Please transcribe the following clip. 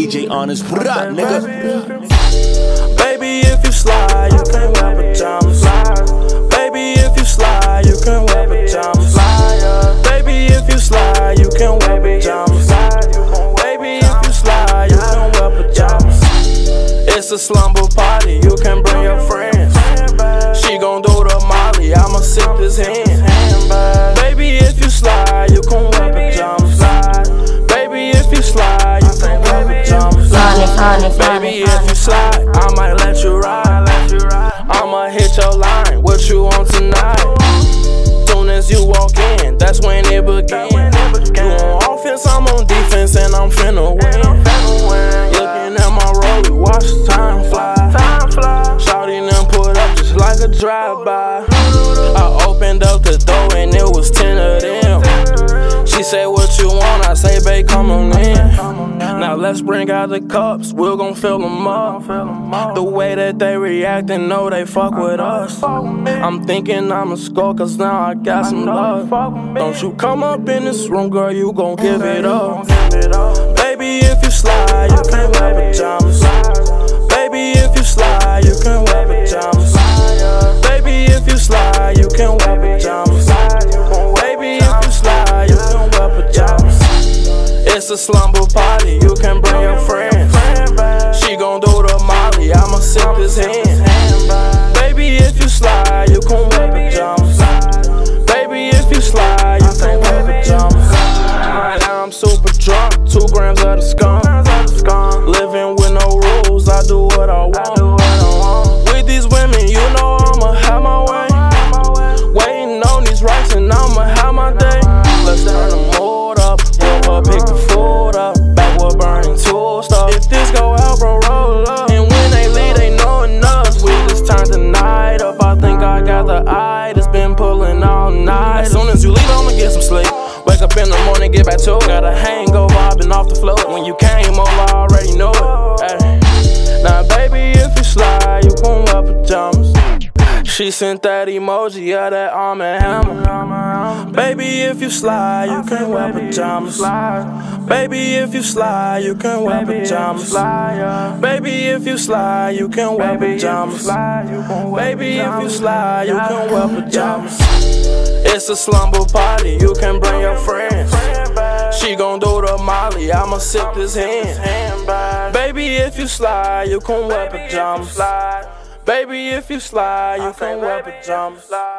DJ Honest, nigga. Baby, if you slide, you can wear pajamas. Baby, if you slide, you can wear pajamas. Baby, if you slide, you can wear pajamas. Baby, if you slide, you can wear pajamas. It's a slumber party, you can bring your friends. She gon' do the molly, I'ma sip this hand. Baby, if you slide, you can wear pajamas. Baby, if you slide, you can wear pajamas. Baby, if you slide, I might let you ride. I'ma hit your line, what you want tonight? Soon as you walk in, that's when it begins. You on offense, I'm on defense, and I'm finna win. Looking at my rollie, watch the time fly. Shawty done put up just like a drive-by. I opened up the door and it was 10 of them. She said, what you want? I say, babe, come on in. Now let's bring out the cups, we're gon' fill them up. The way that they react and know they fuck with us. I'm thinking I'ma score cause now I got some love. Don't you come up in this room, girl, you gon' give it up. Baby, if you slide, you can wear pajamas. Baby, if you slide, you can wear pajamas. Baby, if you slide, you can wear pajamas. Baby, if you slide, you can wear pajamas. It's a slumber party, you can bring your friends. She gon' do the molly, I'ma sip this hand. Baby, if you slide, you can wear pajamas. Baby, if you slide, you can wear pajamas. Right now I'm super drunk, 2 grams of the skunk. Living with no rules, I do what I want. With these women, you know I'ma have my way. Waiting on these racks and I'ma have my day. Let's turn the mood up, roll up, pick the food up. Backward burning tool stuff. If this go out, bro, roll up. And when they leave, they knowin' us. We just turned the night up. I think I got the eye that's been pulling all night. As soon as you leave, I'ma get some sleep. Wake up in the morning, get back to it. Got a hangover, I've been off the floor. When you came over, I already know it. Ay. Now, baby, if you slide, you can wear pajamas. She sent that emoji, yeah, that arm and hammer. Baby, if you slide, you can wear pajamas. Baby, if you slide, you can wear pajamas. Baby, if you slide, you can wear pajamas. Baby, if you slide, you can wear pajamas. It's a slumber party, you can bring your friends. She gon' do the molly, I'ma sip this hand. Baby, if you slide, you can wear pajamas. Baby, if you slide, you can wear pajamas.